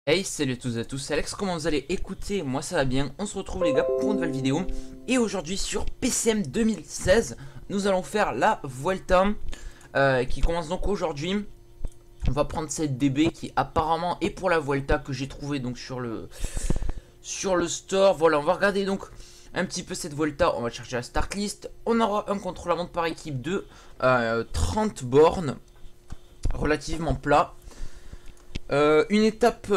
Hey, salut à tous et à tous, c'est Alex, comment vous allez? Écoutez, moi ça va bien, on se retrouve les gars pour une nouvelle vidéo. Et aujourd'hui sur PCM 2016, nous allons faire la Vuelta qui commence donc aujourd'hui. On va prendre cette DB qui apparemment est pour la Vuelta que j'ai trouvé donc sur le store. Voilà, on va regarder donc un petit peu cette Vuelta, on va chercher la start list. On aura un contre-la-montre par équipe de 30 bornes, relativement plat. Une étape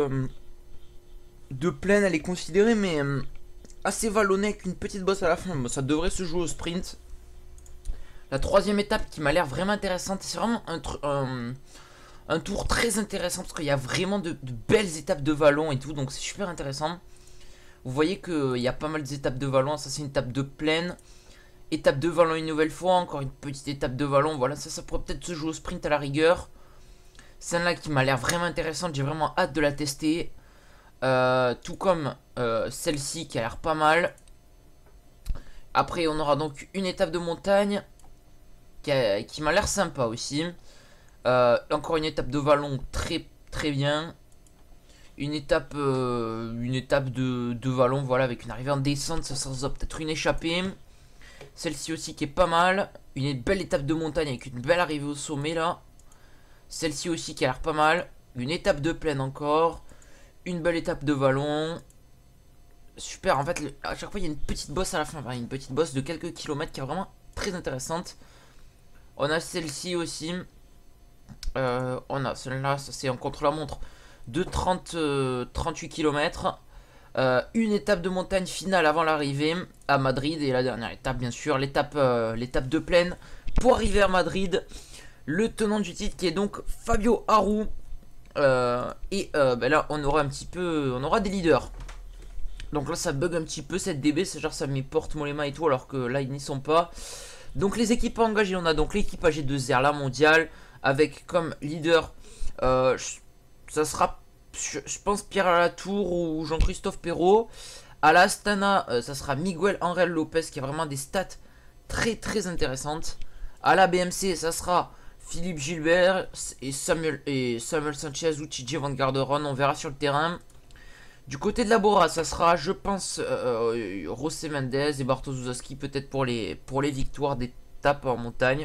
de plaine, elle est considérée, mais assez vallonnée avec une petite bosse à la fin. Ça devrait se jouer au sprint. La troisième étape qui m'a l'air vraiment intéressante, c'est vraiment un tour très intéressant parce qu'il y a vraiment de belles étapes de vallon et tout, donc c'est super intéressant. Vous voyez qu'il y a pas mal d'étapes de vallon. Ça, c'est une étape de plaine. Étape de vallon une nouvelle fois, encore une petite étape de vallon. Voilà, ça pourrait peut-être se jouer au sprint à la rigueur. Celle-là qui m'a l'air vraiment intéressante, j'ai vraiment hâte de la tester. Tout comme celle-ci qui a l'air pas mal. Après on aura donc une étape de montagne qui m'a l'air sympa aussi. Encore une étape de vallon très très bien. Une étape de vallon, voilà, avec une arrivée en descente, ça sera peut-être une échappée. Celle-ci aussi qui est pas mal. Une belle étape de montagne avec une belle arrivée au sommet là. Celle-ci aussi qui a l'air pas mal. Une étape de plaine encore. Une belle étape de vallon. Super, en fait, à chaque fois il y a une petite bosse à la fin. Enfin, une petite bosse de quelques kilomètres qui est vraiment très intéressante. On a celle-ci aussi. On a celle-là, ça c'est en contre-la-montre de 38 km. Une étape de montagne finale avant l'arrivée à Madrid. Et la dernière étape, bien sûr, l'étape de plaine pour arriver à Madrid. Le tenant du titre qui est donc Fabio Aru. Là on aura on aura des leaders. Donc là ça bug un petit peu cette DB, c'est genre ça met porte Mollema et tout alors que là ils n'y sont pas. Donc les équipes engagées, on a donc l'équipe AG2R, la mondiale, avec comme leader ça sera je pense Pierre Latour ou Jean-Christophe Perrault. À la Astana ça sera Miguel Angel Lopez qui a vraiment des stats très très intéressantes. À la BMC ça sera Philippe Gilbert et Samuel Sanchez ou TJ Van Garderen, on verra sur le terrain. Du côté de la Bora, ça sera, je pense, José Mendes et Bartosz Zuzowski, peut-être pour les victoires d'étape en montagne.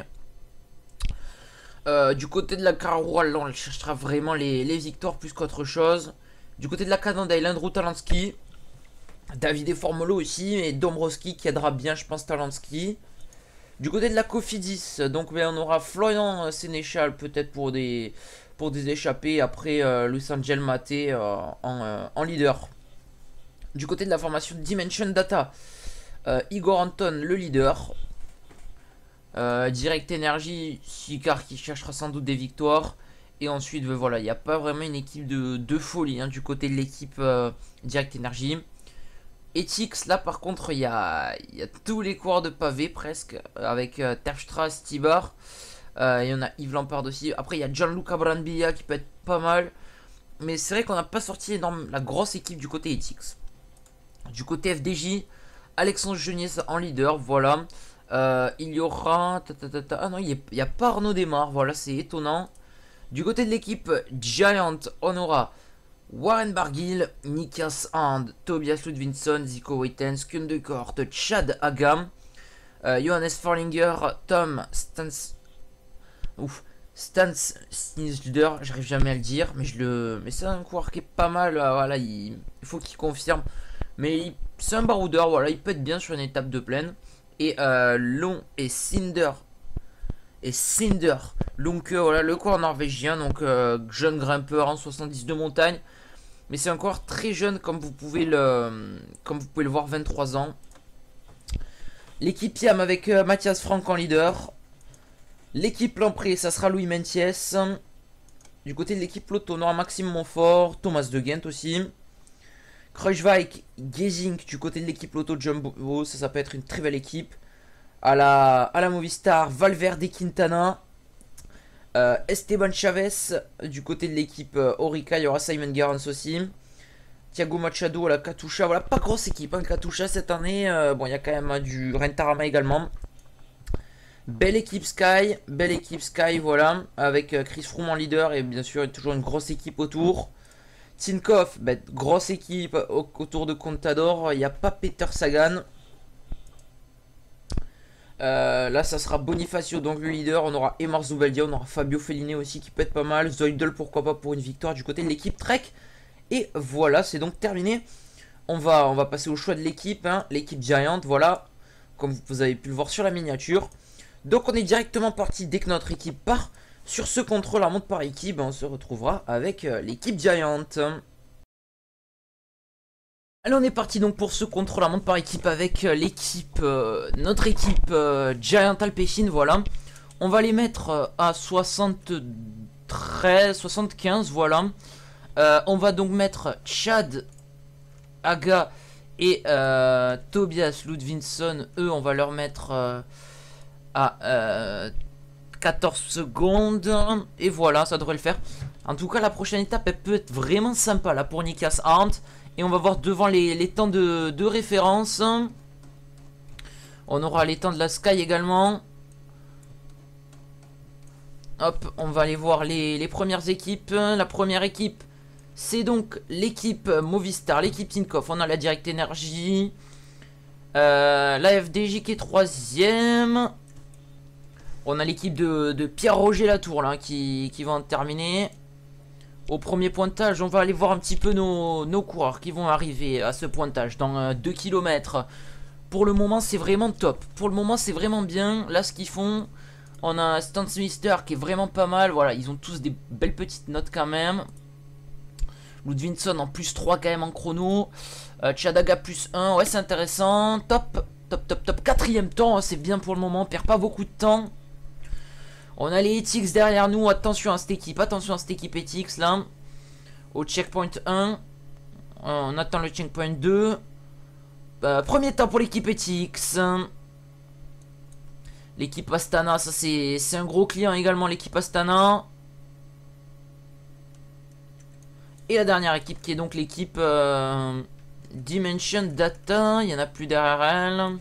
Du côté de la Carroll, là, on cherchera vraiment les victoires plus qu'autre chose. Du côté de la Canada, Landru Talansky, Davide Formolo aussi, et Dombrowski qui aidera bien, je pense, Talansky. Du côté de la Cofidis, donc on aura Florian Sénéchal peut-être pour des échappées. Après Luis Angel Maté en leader. Du côté de la formation Dimension Data, Igor Anton le leader. Direct Energy, Sicard qui cherchera sans doute des victoires. Et ensuite voilà, il n'y a pas vraiment une équipe de folie du côté de l'équipe Direct Energy. Ethics, là par contre il y a tous les coureurs de pavé presque, avec Terpstra, Stibar, il y en a Yves Lampard aussi. Après il y a Gianluca Brambilla qui peut être pas mal, mais c'est vrai qu'on n'a pas sorti la grosse équipe du côté Ethics. Du côté FDJ, Alexandre Geniez en leader, voilà. Il y aura ah non, il n'y a pas Arnaud Desmar, voilà, c'est étonnant. Du côté de l'équipe Giant, on aura Warren Barguil, Nikias Hand, Tobias Ludvigsson, Zico Waitens, Kundekort, Chad Agam, Johannes Forlinger, Tom Stans Snisder, j'arrive jamais à le dire, mais c'est un coureur qui est pas mal, voilà, il faut qu'il confirme. Mais c'est un baroudeur, voilà, il peut être bien sur une étape de plaine. Et Long et Cinder. Donc voilà, le coureur norvégien, donc jeune grimpeur en 70 de montagne. Mais c'est encore très jeune comme vous pouvez le voir, 23 ans. L'équipe Yam avec Mathias Franck en leader. L'équipe Lampré, ça sera Louis Mentiès. Du côté de l'équipe Lotto, on aura Maxime Montfort, Thomas de Ghent aussi. Kruijswijk, Gezink du côté de l'équipe Lotto Jumbo, ça peut être une très belle équipe. À la Movistar, Valverde Quintana. Esteban Chavez du côté de l'équipe Orica, il y aura Simon Gerrans aussi. Thiago Machado à la Katusha, voilà, pas grosse équipe Katusha cette année. Bon, il y a quand même du Rentarama également. Belle équipe Sky, voilà, avec Chris Froome en leader et bien sûr toujours une grosse équipe autour. Tinkoff, bah, grosse équipe autour de Contador. Il n'y a pas Peter Sagan. Là, ça sera Bonifacio, donc le leader. On aura Emar Zubeldia, on aura Fabio Fellini aussi qui peut être pas mal. Zoidel, pourquoi pas pour une victoire du côté de l'équipe Trek. Et voilà, c'est donc terminé. On va passer au choix de l'équipe, hein, l'équipe Giant, voilà. Comme vous avez pu le voir sur la miniature. Donc on est directement parti dès que notre équipe part. Sur ce contrôle à montre par équipe, on se retrouvera avec l'équipe Giant. Allez, on est parti donc pour ce contrôle à montre par équipe avec l'équipe, notre équipe Giant Alpecin, voilà. On va les mettre à 73, 75, voilà. On va donc mettre Chad, Aga et Tobias Ludvinsson. Eux, on va leur mettre à 14 secondes. Et voilà, ça devrait le faire. En tout cas, la prochaine étape, elle peut être vraiment sympa là pour Nikas Arndt. Et on va voir devant les temps de référence. On aura les temps de la Sky également. Hop, on va aller voir les premières équipes. La première équipe, c'est donc l'équipe Movistar, l'équipe Tinkoff. On a la Direct Energy. La FDJ qui est 3ème. On a l'équipe de Pierre-Roger Latour là, qui va en terminer. Au premier pointage, on va aller voir un petit peu nos coureurs qui vont arriver à ce pointage dans 2 km. Pour le moment, c'est vraiment top. Pour le moment, c'est vraiment bien. Là, ce qu'ils font, on a Stan Mister qui est vraiment pas mal. Voilà, ils ont tous des belles petites notes quand même. Ludvinsson en plus 3 quand même en chrono. Chadaga plus 1. Ouais, c'est intéressant. Top, top, top, top. 4ème temps, c'est bien pour le moment. On perd pas beaucoup de temps. On a les ETX derrière nous. Attention à cette équipe. Attention à cette équipe ETX là. Au checkpoint 1. On attend le checkpoint 2. Premier temps pour l'équipe ETX. L'équipe Astana. Ça c'est un gros client également. L'équipe Astana. Et la dernière équipe qui est donc l'équipe Dimension Data. Il n'y en a plus derrière elle.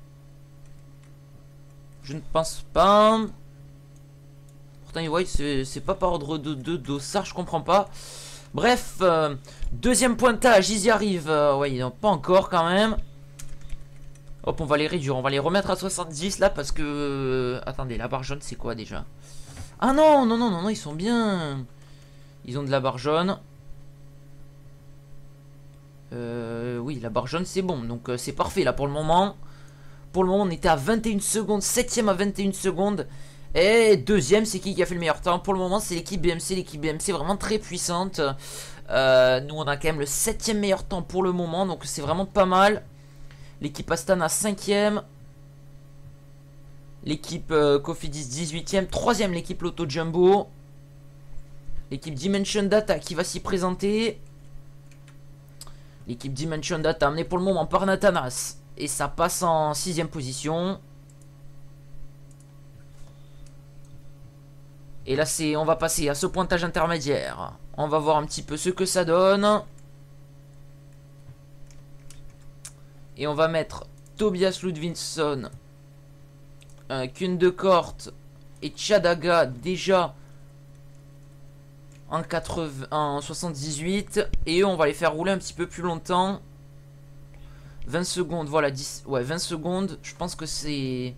Je ne pense pas. Pourtant, ouais, c'est pas par ordre de dossard, je comprends pas. Bref, deuxième pointage, ils y arrivent. Ouais, ils n'ont pas encore quand même. Hop, on va les réduire, on va les remettre à 70 là parce que... attendez, la barre jaune, c'est quoi déjà? Ah non, non, non, non, non, ils sont bien. Ils ont de la barre jaune. Oui, la barre jaune, c'est bon. Donc, c'est parfait là pour le moment. Pour le moment, on était à 21 secondes. 7ème à 21 secondes. Et deuxième, c'est qui a fait le meilleur temps? Pour le moment, c'est l'équipe BMC. L'équipe BMC vraiment très puissante. Nous, on a quand même le 7ème meilleur temps pour le moment. Donc, c'est vraiment pas mal. L'équipe Astana 5ème. L'équipe Cofidis 18ème. 3ème, l'équipe Lotto Jumbo. L'équipe Dimension Data qui va s'y présenter. L'équipe Dimension Data amenée pour le moment par Nathanas. Et ça passe en 6ème position. Et là, on va passer à ce pointage intermédiaire. On va voir un petit peu ce que ça donne. Et on va mettre Tobias Ludvinsson, Kuhn de Kort et Chadaga déjà en 78. Et eux, on va les faire rouler un petit peu plus longtemps. 20 secondes, voilà, 10, ouais, 20 secondes. Je pense que c'est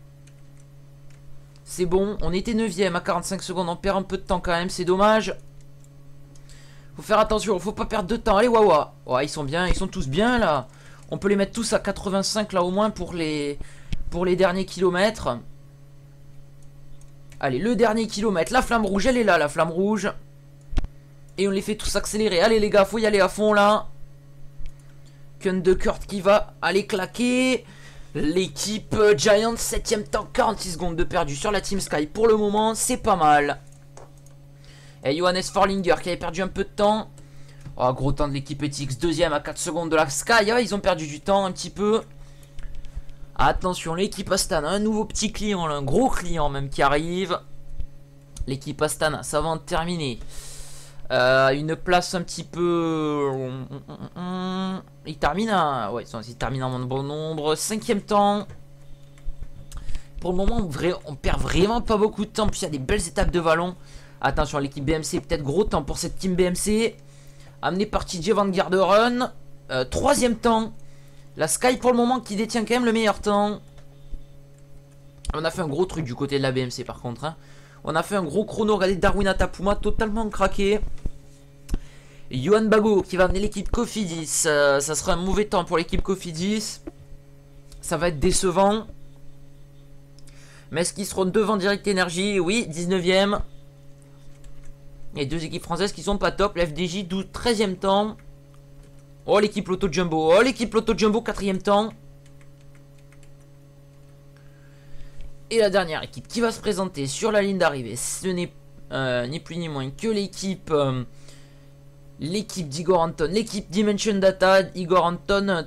bon. On était 9ème à 45 secondes. On perd un peu de temps quand même, c'est dommage. Faut faire attention, faut pas perdre de temps. Allez, Wawa. Ouais, ils sont bien, ils sont tous bien là. On peut les mettre tous à 85 là au moins pour les derniers kilomètres. Allez, le dernier kilomètre. La flamme rouge, elle est là, la flamme rouge. Et on les fait tous accélérer. Allez les gars, faut y aller à fond là. Kuhn de Kurt qui va aller claquer. L'équipe Giant, 7ème temps, 46 secondes de perdu sur la Team Sky. Pour le moment, c'est pas mal. Et Johannes Forlinger qui avait perdu un peu de temps. Oh, gros temps de l'équipe ETX, 2ème à 4 secondes de la Sky. Ah, ils ont perdu du temps un petit peu. Attention, l'équipe Astana, un nouveau petit client, là, un gros client même qui arrive. L'équipe Astana, ça va en terminer. Une place un petit peu... Il termine à... Ouais, il termine en bon nombre. 5ème temps. Pour le moment, on perd vraiment pas beaucoup de temps. Puis il y a des belles étapes de vallon. Attention, l'équipe BMC, peut-être gros temps pour cette team BMC. amené par TJ Van Garderen. Troisième temps. La Sky pour le moment qui détient quand même le meilleur temps. On a fait un gros truc du côté de la BMC par contre. Hein. On a fait un gros chrono. Regardez Darwin Atapuma totalement craqué. Johan Bago qui va amener l'équipe Cofidis. Ça sera un mauvais temps pour l'équipe Cofidis. Ça va être décevant. Mais est-ce qu'ils seront devant Direct Energy? Oui, 19ème. Et deux équipes françaises qui sont pas top. La FDJ 13ème temps. Oh l'équipe Lotto Jumbo. Oh l'équipe Lotto Jumbo 4ème temps. Et la dernière équipe qui va se présenter sur la ligne d'arrivée, ce n'est ni plus ni moins que l'équipe d'Igor Anton, l'équipe Dimension Data. Igor Anton,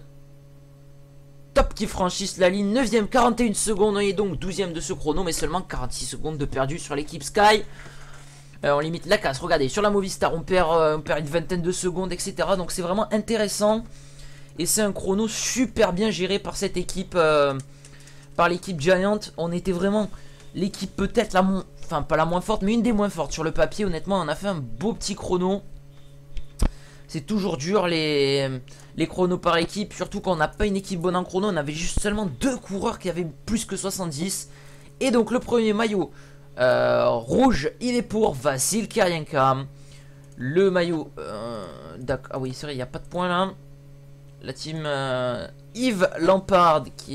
top qui franchissent la ligne, 9ème, 41 secondes, et donc 12ème de ce chrono, mais seulement 46 secondes de perdu sur l'équipe Sky. On limite la casse, regardez, sur la Movistar on perd une vingtaine de secondes, etc. Donc c'est vraiment intéressant. Et c'est un chrono super bien géré par cette équipe, par l'équipe Giant. On était vraiment l'équipe peut-être la moins, enfin pas la moins forte, mais une des moins fortes sur le papier. Honnêtement, on a fait un beau petit chrono. C'est toujours dur les chronos par équipe, surtout quand on n'a pas une équipe bonne en chrono. On avait juste seulement 2 coureurs qui avaient plus que 70. Et donc le premier maillot rouge, il est pour Vassil Kirienka. Le maillot, ah oui c'est vrai, il n'y a pas de point là. La team Yves Lampard qui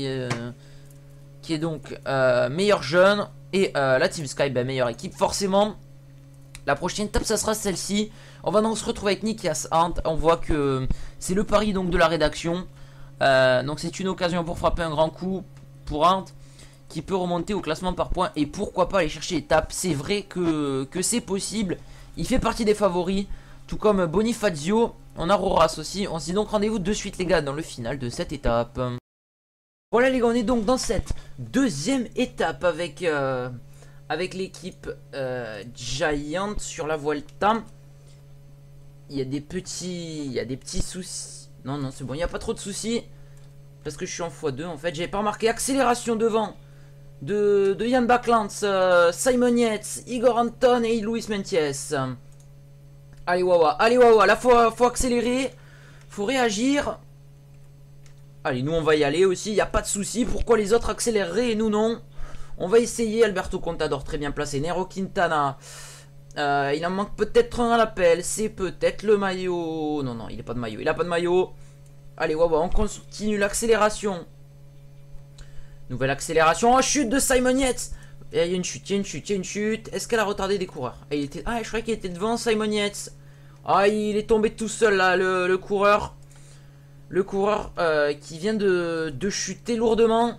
est donc meilleur jeune. Et la team Sky, meilleure équipe forcément. La prochaine étape ça sera celle-ci. On va donc se retrouver avec Nikias Arndt. On voit que c'est le pari donc de la rédaction. Donc c'est une occasion pour frapper un grand coup pour Arndt, qui peut remonter au classement par points. Et pourquoi pas aller chercher l'étape. C'est vrai que c'est possible. Il fait partie des favoris. Tout comme Bonifazio. On a Roras aussi. On se dit donc rendez-vous de suite les gars dans le final de cette étape. Voilà les gars, on est donc dans cette deuxième étape avec l'équipe Giant sur la Vuelta. Il y a des petits soucis. Non, c'est bon, il n'y a pas trop de soucis. Parce que je suis en x2 en fait. J'avais pas remarqué. Accélération devant de Jan Baklantz, Simon Yates, Igor Anton et Luis Mentiès. Allez Wawa, là faut accélérer. Faut réagir. Allez, nous on va y aller aussi, il n'y a pas de souci. Pourquoi les autres accéléreraient et nous non? On va essayer. Alberto Contador très bien placé. Nero Quintana. Il en manque peut-être un à l'appel. C'est peut-être le maillot. Non, il n'a pas de maillot. Il n'a pas de maillot. Allez, Wawa, on continue l'accélération. Nouvelle accélération. Oh, chute de Simon Yates. Il y a une chute. Est-ce qu'elle a retardé des coureurs? Ah, je croyais qu'il était devant Simon Yates. Ah, il est tombé tout seul là, le coureur. Le coureur qui vient de chuter lourdement.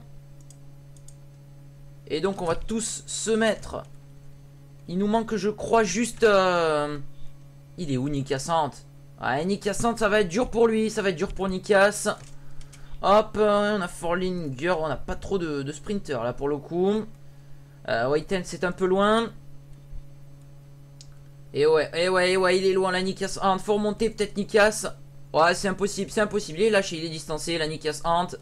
Et donc on va tous se mettre. Il nous manque je crois juste il est où Nikias Arndt? Ouais, Nikias Arndt ça va être dur pour lui. Ça va être dur pour Nikias. Hop, on a Forlinger. On n'a pas trop de sprinters là pour le coup. Whiten c'est un peu loin. Et ouais, il est loin là Nikias Arndt. Faut remonter peut-être Nikias. Ouais, c'est impossible. Il est lâché, il est distancé. La Nikias Arndt.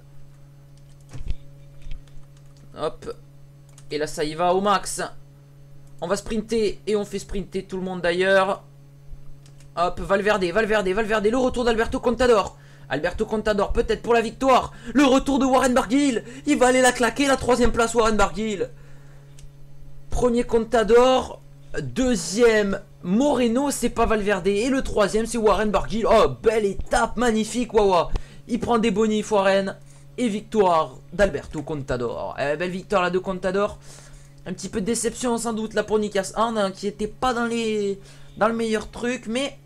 Hop. Et là, ça y va au max. On va sprinter. Et on fait sprinter tout le monde d'ailleurs. Hop, Valverde. Le retour d'Alberto Contador. Alberto Contador, peut-être pour la victoire. Le retour de Warren Barguil. Il va aller la claquer, la 3ème place, Warren Barguil. Premier Contador. Deuxième Moreno, c'est pas Valverde. Et le 3ème c'est Warren Barguil. Oh, belle étape, magnifique Wawa. Il prend des bonifs Warren. Et victoire d'Alberto Contador. Belle victoire là de Contador. Un petit peu de déception sans doute là pour Nikias Arndt hein, qui était pas dans le meilleur truc. Mais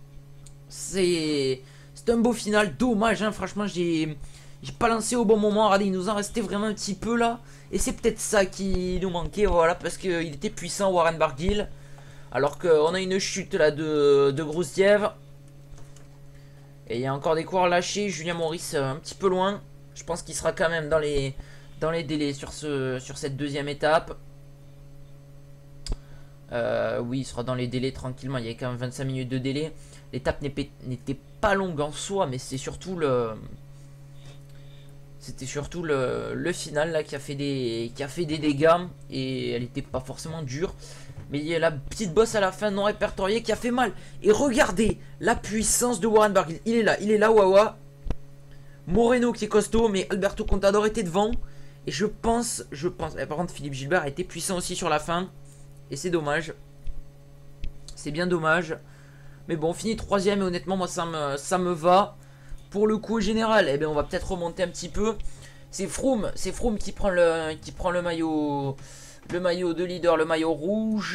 c'est un beau final. Dommage hein, franchement j'ai pas lancé au bon moment. Regardez, il nous en restait vraiment un petit peu là. Et c'est peut-être ça qui nous manquait, voilà, parce qu'il était puissant Warren Barguil. Alors qu'on a une chute là de Grousdiev. Et il y a encore des coureurs lâchés. Julien Maurice un petit peu loin. Je pense qu'il sera quand même dans les délais sur cette deuxième étape. Oui, il sera dans les délais tranquillement. Il y a quand même 25 minutes de délai. L'étape n'était pas longue en soi, mais c'est surtout c'était surtout le final là qui a fait des dégâts. Et elle n'était pas forcément dure. Mais il y a la petite bosse à la fin non répertoriée qui a fait mal. Et regardez la puissance de Warren Barguil. Il est là, Wawa. Moreno qui est costaud, mais Alberto Contador était devant. Et je pense. Par contre, Philippe Gilbert a été puissant aussi sur la fin. Et c'est dommage. C'est bien dommage. Mais bon, on finit 3ème et honnêtement, moi ça me va. Pour le coup général, eh bien, on va peut-être remonter un petit peu. C'est Froome qui prend le maillot de leader, le maillot rouge.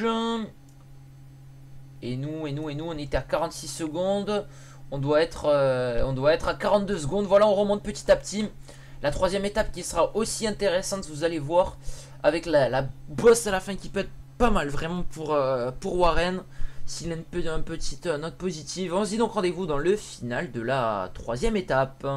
Et nous, on était à 46 secondes. On doit être à 42 secondes. Voilà, on remonte petit à petit. La 3ème étape qui sera aussi intéressante, vous allez voir, avec la bosse à la fin qui peut être pas mal vraiment pour Warren. S'il a une petite note positive. On se dit donc rendez-vous dans le final de la 3ème étape.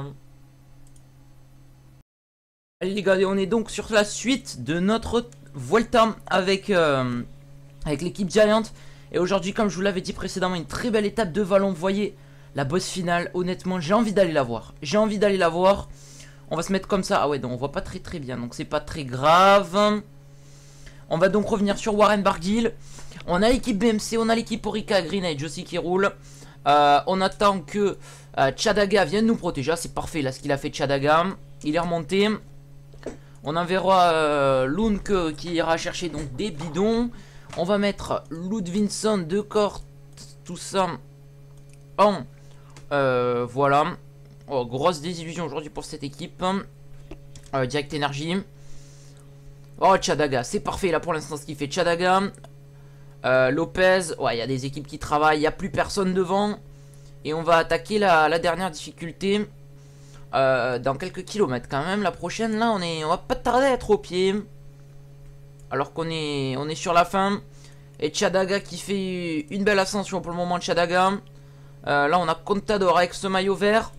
Allez les gars, on est donc sur la suite de notre Vuelta avec l'équipe Giant. Et aujourd'hui, comme je vous l'avais dit précédemment, une très belle étape de vallon. Vous voyez, la bosse finale, honnêtement, j'ai envie d'aller la voir. On va se mettre comme ça. Ah ouais, donc on voit pas très bien, donc c'est pas très grave. On va donc revenir sur Warren Barguil. On a l'équipe BMC, on a l'équipe Orica Greenage aussi qui roule. On attend que Chadaga vienne nous protéger. C'est parfait là ce qu'il a fait Chadaga. Il est remonté. On enverra Lundke qui ira chercher donc des bidons. On va mettre Ludvinsson, De Kort, tout ça en voilà. Oh, grosse désillusion aujourd'hui pour cette équipe. Direct Energy. Oh, Chadaga, c'est parfait là pour l'instant ce qu'il fait. Chadaga, Lopez, ouais, il y a des équipes qui travaillent, il n'y a plus personne devant. Et on va attaquer la dernière difficulté dans quelques kilomètres quand même. La prochaine, là, on va pas tarder à être au pied. Alors qu'on est sur la fin. Et Chadaga qui fait une belle ascension pour le moment, Chadaga. Là, on a Contador avec ce maillot vert.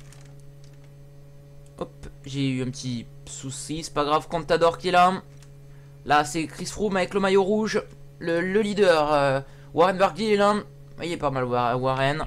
Hop, j'ai eu un petit souci, c'est pas grave. Contador qui est là. Là, c'est Chris Froome avec le maillot rouge. Le leader, Warren Barguil est là. Il est pas mal, Warren.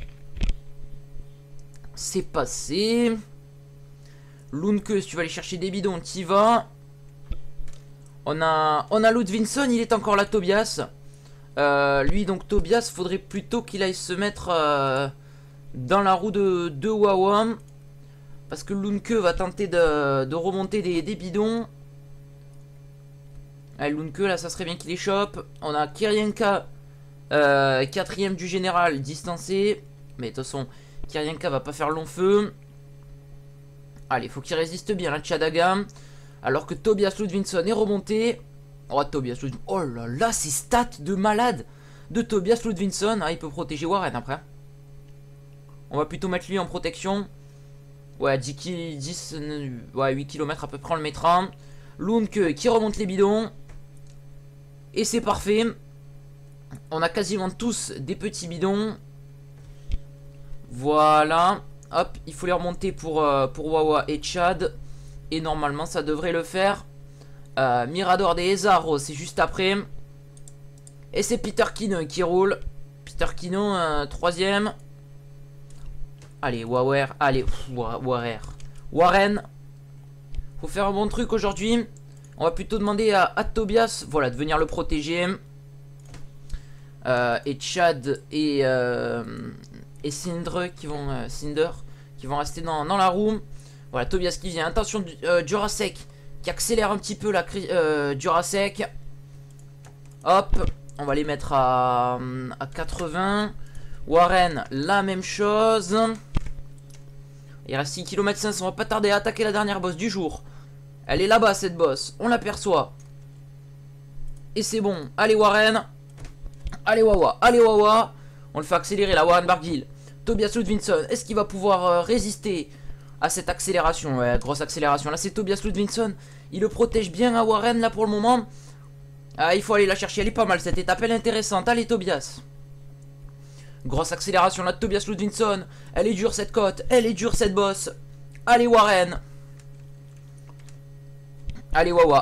C'est passé. Lundke, si tu vas aller chercher des bidons, t'y vas. On a Ludvinsson, il est encore là, Tobias. Lui, donc, Tobias, faudrait plutôt qu'il aille se mettre dans la roue de Wawa. Parce que Lundke va tenter de remonter des bidons. Allez, Lundke, là, ça serait bien qu'il les chope. On a Kirienka, 4ème du général, distancé. Mais de toute façon, Kirienka va pas faire long feu. Allez, faut qu'il résiste bien, là, Chadaga. Alors que Tobias Ludvinsson est remonté. Oh, Tobias Ludvinsson. Oh là là, ces stats de malade de Tobias Ludvinsson. Ah, il peut protéger Warren après. On va plutôt mettre lui en protection. Ouais, 8 km à peu près, on le mettra. Lundke qui remonte les bidons. Et c'est parfait. On a quasiment tous des petits bidons. Voilà. Hop, il faut les remonter pour Wawa et Chad. Et normalement, ça devrait le faire. Mirador des Ezaro, c'est juste après. Et c'est Peter Kino qui roule. Peter Kino, 3ème. Allez, Wawer. Allez, Warren. Faut faire un bon truc aujourd'hui. On va plutôt demander à Tobias, voilà, de venir le protéger. Et Chad et Cinder qui vont rester dans la roue. Voilà, Tobias qui vient. Attention, Durasek qui accélère un petit peu la Durasek. Hop, on va les mettre à 80. Warren, la même chose. Il reste 6 km 500, on va pas tarder à attaquer la dernière bosse du jour. Elle est là-bas cette bosse, on l'aperçoit. Et c'est bon, allez Warren. Allez Wawa. On le fait accélérer la Warren Barguil. Tobias Ludvinsson, est-ce qu'il va pouvoir résister à cette accélération? Ouais, grosse accélération. Là c'est Tobias Ludvinsson, il le protège bien à Warren là pour le moment. Ah, il faut aller la chercher, elle est pas mal cette étape, elle est intéressante. Allez Tobias. Grosse accélération là de Tobias Ludvinsson. Elle est dure cette côte, elle est dure cette bosse. Allez Warren. Allez Wawa.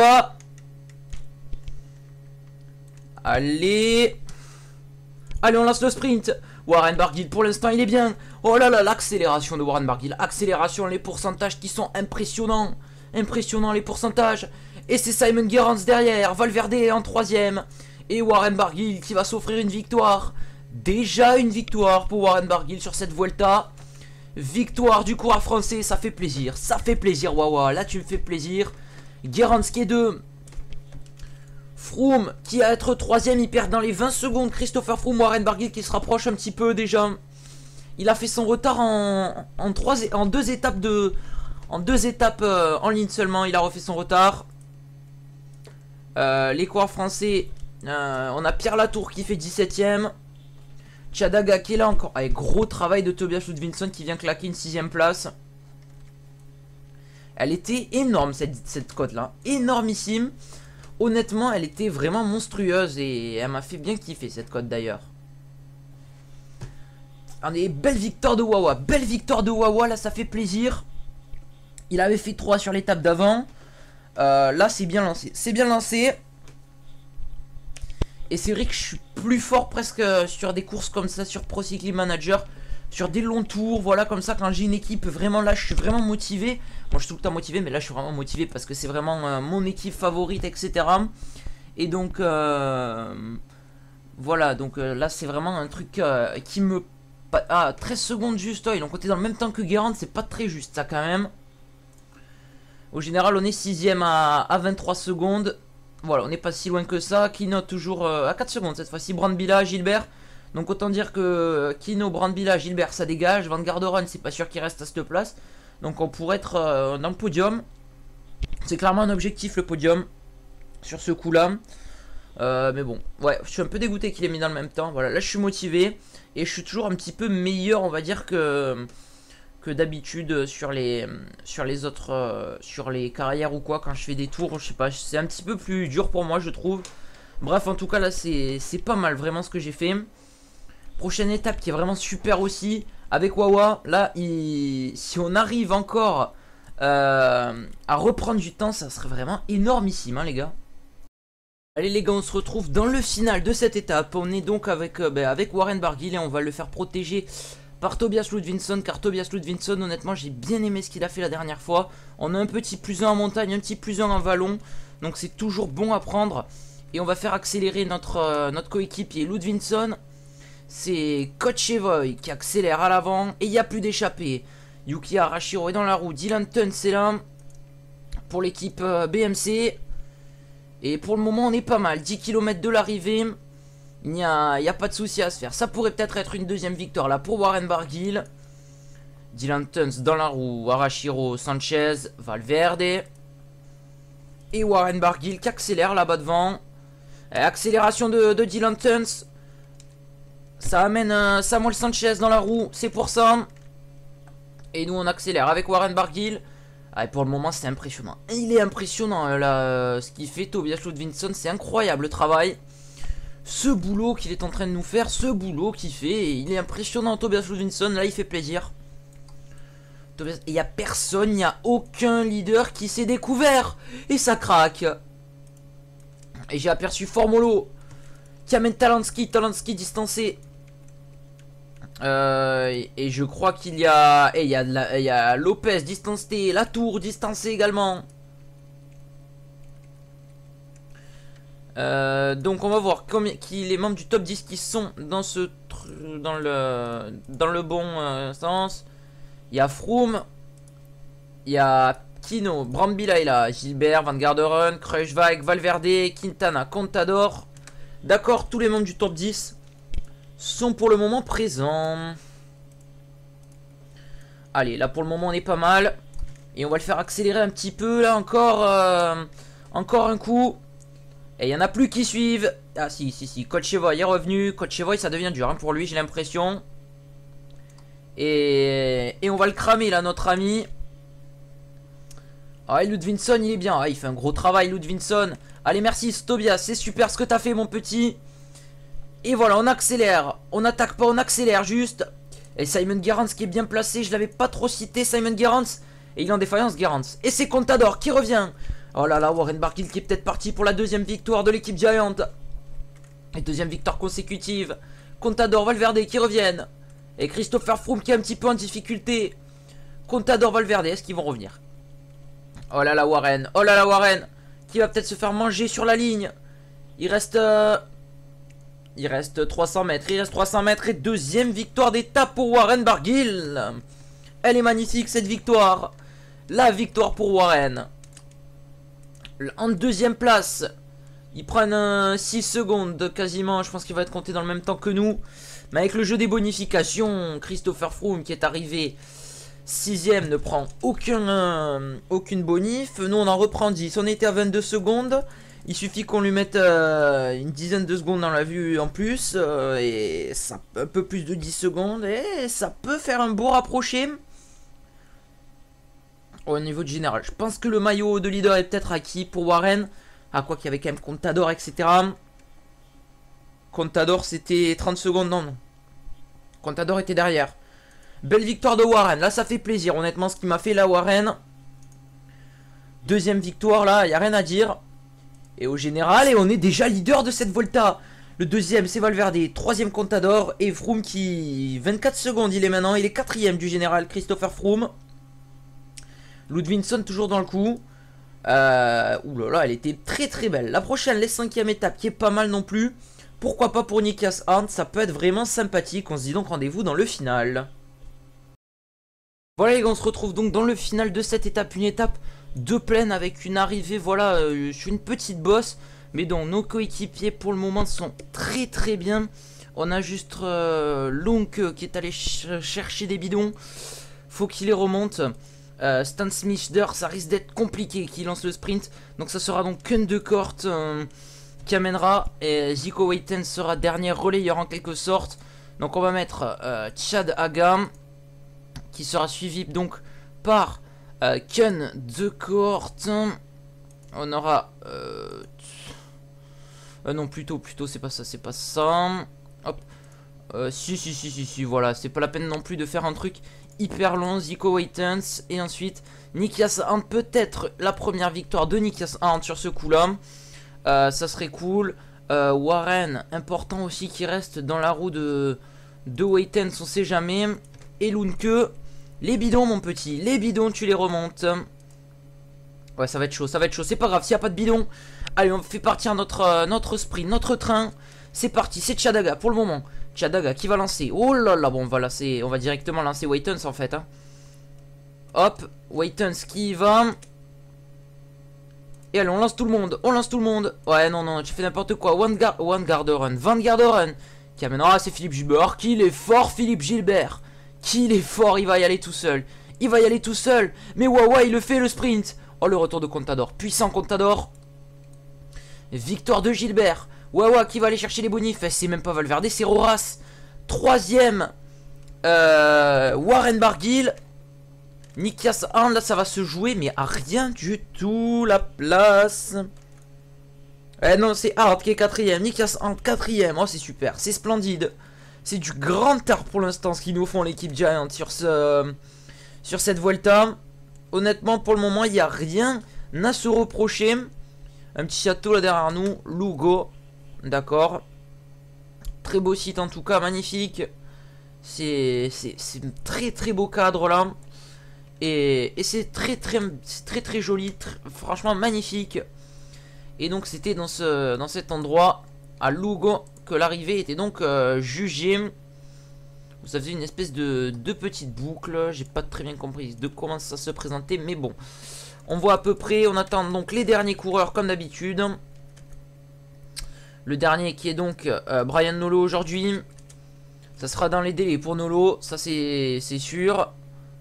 Allez, on lance le sprint. Warren Barguil pour l'instant il est bien. Oh là là, l'accélération de Warren Barguil. Accélération, les pourcentages qui sont impressionnants. Impressionnants les pourcentages. Et c'est Simon Gerrans derrière. Valverde en 3ème. Et Warren Barguil qui va s'offrir une victoire. Déjà une victoire pour Warren Barguil sur cette Vuelta. Victoire du coureur français, ça fait plaisir. Ça fait plaisir, Wawa. Là, tu me fais plaisir. Gerrans qui est 2. Froome qui va être 3ème. Il perd dans les 20 secondes. Christopher Froome, Warren Barguil qui se rapproche un petit peu déjà. Il a fait son retard en 2 étapes en ligne seulement. Il a refait son retard. Les coureurs français, on a Pierre Latour qui fait 17ème. Chadaga qui est là encore. Avec gros travail de Tobias Ludvigsson qui vient claquer une 6ème place. Elle était énorme cette cote là. Énormissime. Honnêtement, elle était vraiment monstrueuse. Et elle m'a fait bien kiffer cette cote d'ailleurs. Allez, belle victoire de Wawa. Belle victoire de Wawa. Là, ça fait plaisir. Il avait fait 3 sur l'étape d'avant. Là, c'est bien lancé. C'est bien lancé. Et c'est vrai que je suis plus fort presque sur des courses comme ça, sur Pro Cycling Manager, sur des longs tours, voilà, comme ça, quand j'ai une équipe, vraiment là, je suis vraiment motivé. Moi, je suis tout le temps motivé, mais là, je suis vraiment motivé parce que c'est vraiment mon équipe favorite, etc. Et donc, voilà, donc là, c'est vraiment un truc qui me... Ah, 13 secondes juste, ils l'ont compté dans le même temps que Gerrans, c'est pas très juste, ça, quand même. Au général, on est 6ème à 23 secondes. Voilà, on n'est pas si loin que ça. Kino toujours à 4 secondes cette fois-ci. Brandbila, Gilbert. Donc autant dire que Kino, Brandbila, Gilbert, ça dégage. Van Garderen, c'est pas sûr qu'il reste à cette place. Donc on pourrait être dans le podium. C'est clairement un objectif, le podium. Sur ce coup-là. Mais bon, ouais, je suis un peu dégoûté qu'il ait mis dans le même temps. Voilà, là je suis motivé. Et je suis toujours un petit peu meilleur, on va dire, que d'habitude sur les autres sur les carrières ou quoi, quand je fais des tours, je sais pas, c'est un petit peu plus dur pour moi, je trouve. Bref, en tout cas là c'est pas mal vraiment ce que j'ai fait. Prochaine étape qui est vraiment super aussi avec Wawa. Là si on arrive encore à reprendre du temps, ça serait vraiment énormissime, hein, les gars. Allez les gars, on se retrouve dans le final de cette étape. On est donc avec Warren Barguil et on va le faire protéger par Tobias Ludvigsson, car Tobias Ludvigsson, honnêtement, j'ai bien aimé ce qu'il a fait la dernière fois. On a un petit +1 en montagne, un petit +1 en vallon, donc c'est toujours bon à prendre. Et on va faire accélérer notre coéquipier Ludvigsson. C'est Kotchevoy qui accélère à l'avant et il n'y a plus d'échappée. Yuki Arashiro est dans la roue, Dylan Teuns est là pour l'équipe BMC. Et pour le moment, on est pas mal, 10 km de l'arrivée. Il n'y a pas de souci à se faire. Ça pourrait peut-être être une deuxième victoire là pour Warren Barguil. Dylan Teuns dans la roue. Arashiro, Sanchez, Valverde. Et Warren Barguil qui accélère là-bas devant. Et accélération de Dylan Teuns. Ça amène Samuel Sanchez dans la roue. C'est pour ça. Et nous on accélère avec Warren Barguil. Ah, et pour le moment c'est impressionnant. Il est impressionnant là, ce qu'il fait Tobias Ludvigsson. C'est incroyable le travail. Ce boulot qu'il est en train de nous faire, ce boulot qu'il fait, il est impressionnant. Tobias Ludvigsson, là il fait plaisir. Et il n'y a personne, il n'y a aucun leader qui s'est découvert. Et ça craque. Et j'ai aperçu Formolo qui amène Talansky distancé. Et je crois qu'il y a... Et il y a Lopez distancé, Latour distancé également. Donc on va voir qui les membres du top 10 qui sont dans le bon sens. Il y a Froome, il y a Kino, Brambilla est là, Gilbert, Van Garderen, Kruijswijk, Valverde, Quintana, Contador. D'accord, tous les membres du top 10 sont pour le moment présents. Allez, là pour le moment on est pas mal. Et on va le faire accélérer un petit peu là encore un coup. Et il n'y en a plus qui suivent. Ah si, Kotchevoy est revenu. Kotchevoy ça devient dur hein, pour lui, j'ai l'impression. Et on va le cramer là, notre ami. Ah, Ludvigsson il est bien. Ah, il fait un gros travail Ludvigsson. Allez, merci Tobias, c'est super ce que t'as fait mon petit. Et voilà, on accélère. On n'attaque pas, on accélère juste. Et Simon Gerrans qui est bien placé. Je l'avais pas trop cité, Simon Gerrans. Et il est en défaillance, Gerrans. Et c'est Contador qui revient. Oh là là, Warren Barguil qui est peut-être parti pour la deuxième victoire de l'équipe Giant. Et deuxième victoire consécutive. Contador, Valverde qui reviennent. Et Christopher Froome qui est un petit peu en difficulté. Contador, Valverde, est-ce qu'ils vont revenir? Oh là là, Warren. Oh là là, Warren. Qui va peut-être se faire manger sur la ligne. Il reste Il reste 300 mètres. Il reste 300 mètres et deuxième victoire d'étape pour Warren Barguil. Elle est magnifique cette victoire. La victoire pour Warren. En deuxième place. Ils prennent 6 secondes quasiment. Je pense qu'il va être compté dans le même temps que nous. Mais avec le jeu des bonifications, Christopher Froome qui est arrivé 6ème ne prend aucune bonif. Nous on en reprend 10. On était à 22 secondes. Il suffit qu'on lui mette une dizaine de secondes dans la vue en plus. Et ça, un peu plus de 10 secondes. Et ça peut faire un beau rapproché. Au niveau du général. Je pense que le maillot de leader est peut-être acquis pour Warren. Ah quoi qu'il y avait quand même Contador etc. Contador c'était 30 secondes. Non. Contador était derrière. Belle victoire de Warren. Là ça fait plaisir. Honnêtement ce qui m'a fait là Warren. Deuxième victoire là. Il n'y a rien à dire. Et au général, et on est déjà leader de cette Volta. Le deuxième, c'est Valverde. Troisième, Contador. Et Froome qui... 24 secondes, il est maintenant. Il est quatrième du général, Christopher Froome. Ludvigsson toujours dans le coup. Ouh là là, elle était très très belle. La prochaine, les 5e étape, qui est pas mal non plus. Pourquoi pas pour Nikias Arndt. Ça peut être vraiment sympathique. On se dit donc rendez-vous dans le final. Voilà les gars, on se retrouve donc dans le final de cette étape. Une étape de plaine avec une arrivée, voilà, sur une petite bosse. Mais dont nos coéquipiers pour le moment sont très très bien. On a juste Lunk qui est allé chercher des bidons. Faut qu'il les remonte. Stan Smithder, ça risque d'être compliqué qui lance le sprint. Donc ça sera donc Kun de Kort qui amènera. Et Zico Waiten sera dernier relayeur en quelque sorte. Donc on va mettre Chad Haga qui sera suivi donc par Kun de Kort. On aura non plutôt c'est pas ça. Hop. Si, voilà, c'est pas la peine non plus de faire un truc hyper long. Zico Waitens et ensuite Nikias Arndt, peut-être la première victoire de Nikias Arndt sur ce coup là. Ça serait cool. Warren, important aussi qui reste dans la roue de Waitens, on sait jamais. Et Lunke, les bidons mon petit, les bidons tu les remontes. Ouais, ça va être chaud, c'est pas grave s'il n'y a pas de bidon. Allez, on fait partir notre sprint, notre train. C'est parti, c'est Chad Haga pour le moment. Chad Haga qui va lancer. Oh là là, bon, on va directement lancer Waitens en fait. Hein. Hop, Waitens qui y va. Et allez, on lance tout le monde, Ouais, non, tu fais n'importe quoi. Van Garderen qui amène. Ah, c'est Philippe Gilbert. Qu'il est fort, Philippe Gilbert. Qu'il est fort, il va y aller tout seul. Mais Wawa, il le fait le sprint. Oh, le retour de Contador. Puissant Contador. Victoire de Gilbert. Wawa qui va aller chercher les bonifs. C'est même pas Valverde, c'est Roras. Troisième. Warren Barguil. Nikias Arndt, là ça va se jouer, mais à rien du tout la place. Non, c'est Arndt qui est quatrième. Nikias Arndt quatrième. Oh, c'est super, c'est splendide. C'est du grand art pour l'instant ce qu'ils nous font l'équipe Giant sur cette Vuelta. Honnêtement, pour le moment, il n'y a rien à se reprocher. Un petit château là derrière nous. Lugo. D'accord. Très beau site en tout cas. Magnifique. C'est un très très beau cadre là. Et c'est très joli. Franchement magnifique. Et donc c'était dans cet endroit à Lugo que l'arrivée était donc jugée. Ça faisait une espèce de petite boucle. J'ai pas très bien compris de comment ça se présentait. Mais bon. On voit à peu près. On attend donc les derniers coureurs comme d'habitude. Le dernier qui est donc Brian Nolo aujourd'hui. Ça sera dans les délais pour Nolo. Ça c'est sûr.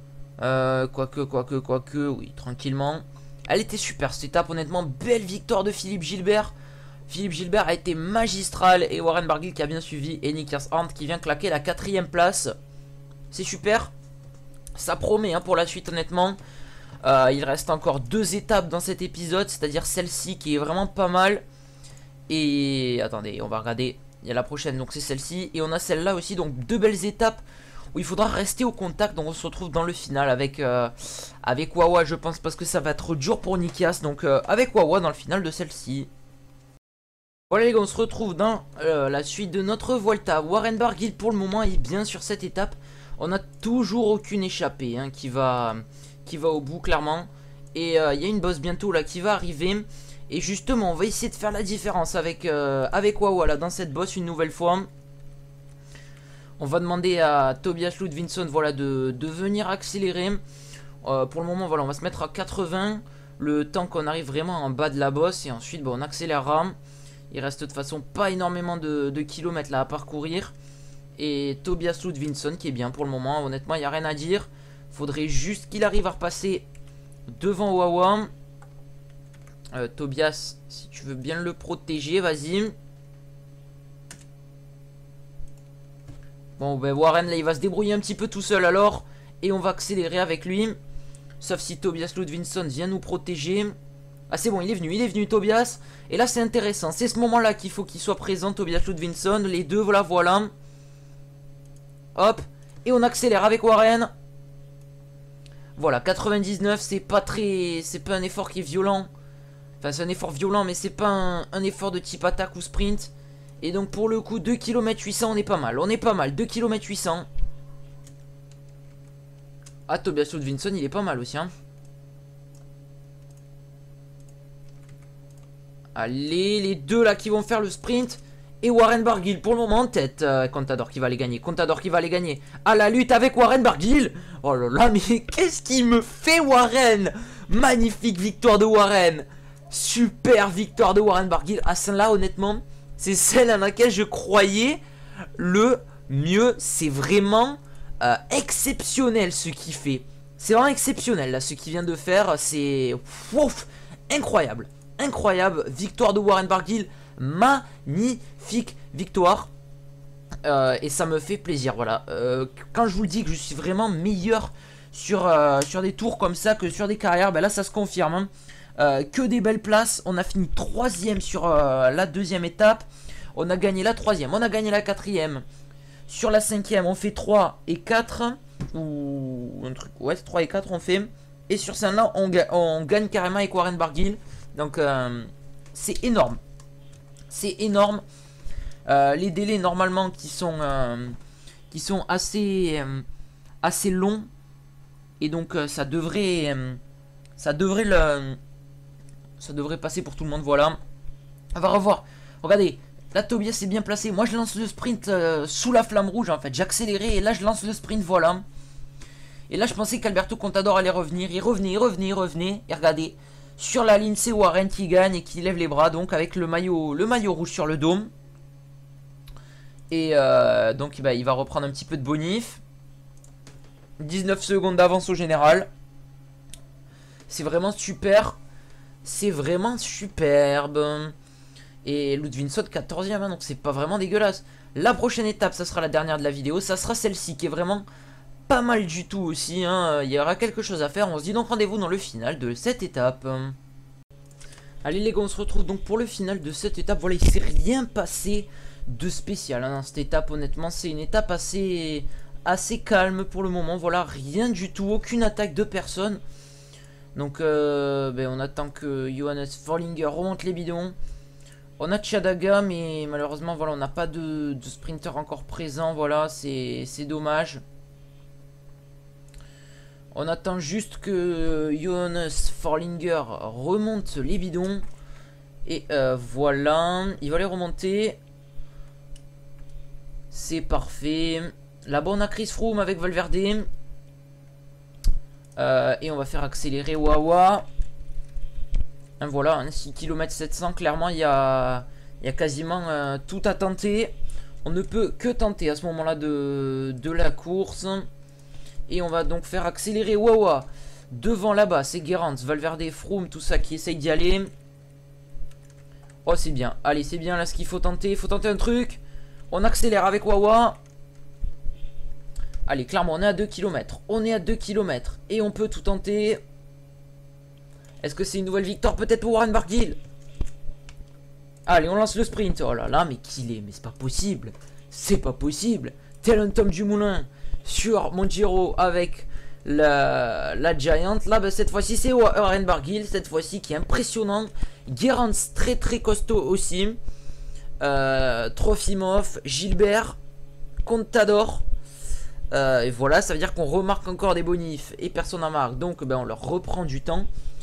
Quoique. Oui, tranquillement. Elle était super cette étape. Honnêtement, belle victoire de Philippe Gilbert. Philippe Gilbert a été magistral. Et Warren Barguil qui a bien suivi. Et Nikias Arndt qui vient claquer la 4e place. C'est super. Ça promet hein, pour la suite honnêtement. Il reste encore 2 étapes dans cet épisode. C'est-à-dire celle-ci qui est vraiment pas mal. Et attendez, on va regarder. Il y a la prochaine, donc c'est celle-ci. Et on a celle-là aussi, donc 2 belles étapes où il faudra rester au contact. Donc on se retrouve dans le final avec Wawa, je pense, parce que ça va être dur pour Nikias. Donc avec Wawa dans le final de celle-ci. Voilà les gars, on se retrouve dans la suite de notre Vuelta. Warren Barguil pour le moment est bien sur cette étape. On n'a toujours aucune échappée hein, qui va au bout clairement. Et il y a une bosse bientôt là qui va arriver. Et justement, on va essayer de faire la différence avec Wawa là dans cette boss une nouvelle fois. On va demander à Tobias Ludvigsson voilà, de venir accélérer. Pour le moment, voilà, on va se mettre à 80. Le temps qu'on arrive vraiment en bas de la boss. Et ensuite, on accélérera. Il reste de toute façon pas énormément de kilomètres là à parcourir. Et Tobias Ludvigsson qui est bien pour le moment. Honnêtement, il n'y a rien à dire. Faudrait juste qu'il arrive à repasser devant Wawa. Tobias, si tu veux bien le protéger, vas-y. Bon, Warren, là, il va se débrouiller un petit peu tout seul alors. Et on va accélérer avec lui. Sauf si Tobias Ludvigsson vient nous protéger. Ah, c'est bon, il est venu, Tobias. Et là, c'est intéressant. C'est ce moment-là qu'il faut qu'il soit présent, Tobias Ludvigsson. Les deux, voilà. Hop. Et on accélère avec Warren. Voilà, 99, c'est pas un effort qui est violent. Enfin, c'est un effort violent, mais c'est pas un effort de type attaque ou sprint. Et donc, pour le coup, 2 km 800, on est pas mal. 2 km 800. Ah, Tobias Ludvigsson, il est pas mal aussi, hein. Allez, les deux là qui vont faire le sprint. Et Warren Barguil pour le moment en tête. Contador qui va les gagner. À la lutte avec Warren Barguil. Oh là là, mais qu'est-ce qu'il me fait Warren? Magnifique victoire de Warren. Super victoire de Warren Barguil. Ah, celle-là, honnêtement, c'est celle à laquelle je croyais le mieux. C'est vraiment exceptionnel ce qu'il fait. C'est vraiment exceptionnel là, ce qu'il vient de faire. C'est incroyable. Incroyable. Victoire de Warren Barguil. Magnifique victoire. Et ça me fait plaisir. Voilà. Quand je vous le dis que je suis vraiment meilleur sur des tours comme ça que sur des carrières, là ça se confirme, hein. Que des belles places. On a fini 3ème sur la 2ème étape. On a gagné la 3ème. On a gagné la 4ème. Sur la 5ème, on fait 3 et 4. Ou un truc. Ouais, 3 et 4 on fait. Et sur celle-là, on gagne carrément avec Warren Barguil. Donc, c'est énorme. C'est énorme. Les délais, normalement, qui sont assez longs. Et donc, ça devrait passer pour tout le monde, voilà. On va revoir. Regardez, là Tobias est bien placé. Moi je lance le sprint sous la flamme rouge en fait. J'ai accéléré et là je lance le sprint, voilà. Et là je pensais qu'Alberto Contador allait revenir. Il revenait. Et regardez, sur la ligne c'est Warren qui gagne et qui lève les bras. Donc avec le maillot rouge sur le dôme. Et donc il va reprendre un petit peu de bonif. 19 secondes d'avance au général. C'est vraiment super. C'est vraiment superbe. Et Ludvigsson 14ème, hein, donc c'est pas vraiment dégueulasse. La prochaine étape, ça sera la dernière de la vidéo. Ça sera celle-ci qui est vraiment pas mal du tout aussi, hein. Il y aura quelque chose à faire. On se dit donc rendez-vous dans le final de cette étape. Allez les gars, on se retrouve donc pour le final de cette étape. Voilà, il s'est rien passé de spécial, hein, dans cette étape. Honnêtement, c'est une étape assez calme pour le moment. Voilà, rien du tout. Aucune attaque de personne. Donc on attend que Johannes Forlinger remonte les bidons. On a Chadaga, mais malheureusement voilà, on n'a pas de sprinter encore présent. Voilà, c'est dommage. On attend juste que Johannes Forlinger remonte les bidons. Et voilà, il va les remonter. C'est parfait. Là-bas on a Chris Froome avec Valverde. Et on va faire accélérer Wawa. Voilà, hein, 6 km 700, clairement il y a quasiment tout à tenter. On ne peut que tenter à ce moment là de la course. Et on va donc faire accélérer Wawa. Devant là-bas c'est Gerrans, Valverde, Froome, tout ça qui essaye d'y aller. Oh c'est bien, allez c'est bien là ce qu'il faut tenter. Il faut tenter un truc. On accélère avec Wawa. Allez, clairement, on est à 2 km. On est à 2 km. Et on peut tout tenter. Est-ce que c'est une nouvelle victoire peut-être pour Warren Barguil? Allez, on lance le sprint. Oh là là, mais qu'il est. Mais c'est pas possible. C'est pas possible. Tel un Tom Dumoulin sur mon Giro avec la Giant. Là, cette fois-ci, c'est Warren Barguil. Cette fois-ci, qui est impressionnant. Gerrans, très très costaud aussi. Trofimov, Gilbert, Contador. Et voilà, ça veut dire qu'on remarque encore des bonifs et personne n'en marque. Donc on leur reprend du temps.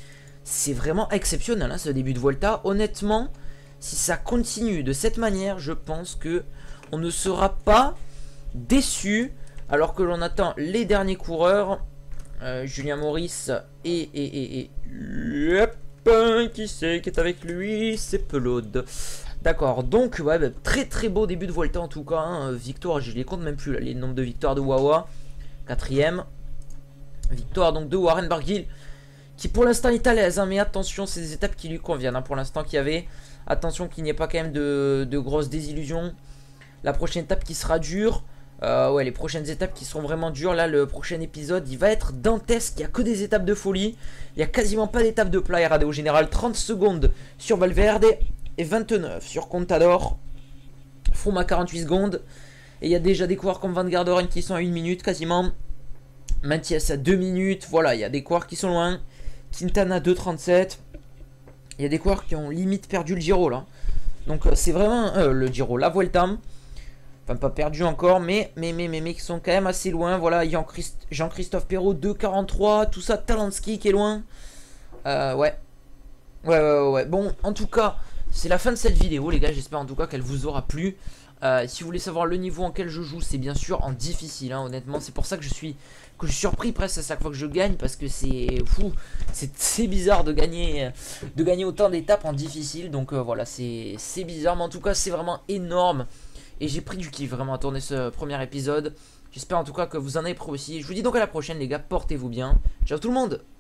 C'est vraiment exceptionnel hein, ce début de Volta. Honnêtement, si ça continue de cette manière, je pense que on ne sera pas déçu. Alors que l'on attend les derniers coureurs. Julien Maurice et hop, qui c'est qui est avec lui? C'est Pelaude. D'accord, donc ouais, bah, très très beau début de Volta en tout cas. Hein. Victoire, je les compte même plus là, les nombres de victoires de Wawa. Quatrième. Victoire donc de Warren Barguil, qui pour l'instant est à l'aise, hein, mais attention, c'est des étapes qui lui conviennent. Hein, pour l'instant qu'il y avait. Attention qu'il n'y ait pas quand même de grosses désillusions. La prochaine étape qui sera dure. Ouais, les prochaines étapes qui seront vraiment dures. Là, le prochain épisode, il va être dantesque. Il n'y a que des étapes de folie. Il n'y a quasiment pas d'étapes de plat. RAD au général, 30 secondes sur Valverde et 29 sur Contador. Froome à 48 secondes. Et il y a déjà des coureurs comme Van Garderen qui sont à 1 minute quasiment. Mathias à 2 minutes. Voilà, il y a des coureurs qui sont loin. Quintana 2,37. Il y a des coureurs qui ont limite perdu le Giro là. Donc c'est vraiment le Giro, la Vuelta. Enfin, pas perdu encore, mais qui sont quand même assez loin. Voilà, Jean-Christophe Perrault, 2,43. Tout ça, Talansky qui est loin. Ouais. Ouais. Bon, en tout cas, c'est la fin de cette vidéo, les gars. J'espère en tout cas qu'elle vous aura plu. Si vous voulez savoir le niveau en quel je joue, c'est bien sûr en difficile, hein, honnêtement. C'est pour ça que je suis surpris presque à chaque fois que je gagne. Parce que c'est fou. C'est bizarre de gagner autant d'étapes en difficile. Donc voilà, c'est bizarre. Mais en tout cas, c'est vraiment énorme. Et j'ai pris du kiff vraiment à tourner ce premier épisode. J'espère en tout cas que vous en avez pris aussi. Je vous dis donc à la prochaine les gars, portez-vous bien. Ciao tout le monde.